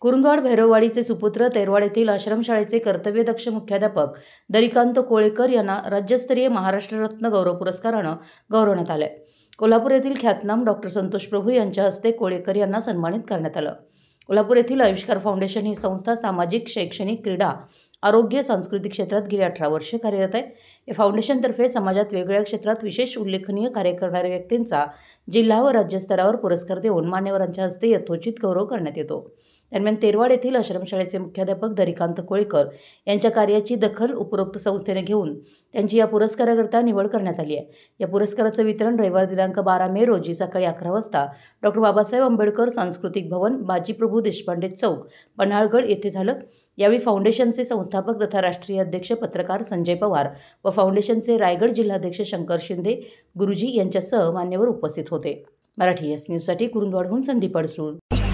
कुरुंदवाड भैरववाडीचे सुपुत्र तैरवाड येथील आश्रमशाळेचे कर्तव्यदक्ष मुख्याध्यापक दरिकांत कोळेकर यांना राज्यस्तरीय महाराष्ट्र रत्न गौरव पुरस्कारानं गौरवण्यात आले। कोल्हापूर येथील ख्यातनाम डॉक्टर संतोष प्रभू यांच्या हस्ते कोळेकर यांना सन्मानित करण्यात आलं। कोल्हापूर येथील आविष्कार फाउंडेशन ही संस्था सामाजिक, शैक्षणिक, क्रीडा, आरोग्य, सांस्कृतिक क्षेत्रात गेली 18 वर्षे कार्यरत आहे। या फाउंडेशनतर्फे समाजात वेगवेगळ्या क्षेत्रात विशेष उल्लेखनीय कार्य करणाऱ्या व्यक्तींचा जिल्हा व राज्य स्तरावर पुरस्कार देऊन मान्यवरांच्या हस्ते यथोचित गौरव करण्यात येतो। दरम्यान तेरवाड येथील आश्रमशाळेचे मुख्याध्यापक दरिकांत कोळेकर यांच्या कार्याची दखल उपरोक्त संस्थेने घेऊन त्यांची या पुरस्काराकरता निवड करण्यात आली आहे। या पुरस्काराचं वितरण रविवार दिनांक 12 मे रोजी सकाळी 11 वाजता डॉक्टर बाबासाहेब आंबेडकर सांस्कृतिक भवन, बाजीप्रभू देशपांडे चौक, पन्हाळगड येथे झालं। यावेळी फाउंडेशनचे संस्थापक तथा राष्ट्रीय अध्यक्ष पत्रकार संजय पवार व फाउंडेशनचे रायगड जिल्हाध्यक्ष शंकर शिंदे गुरुजी यांच्यासह मान्यवर उपस्थित होते। मराठी एस न्यूजसाठी कुरुंदवाडहून संदीप अडसूळ।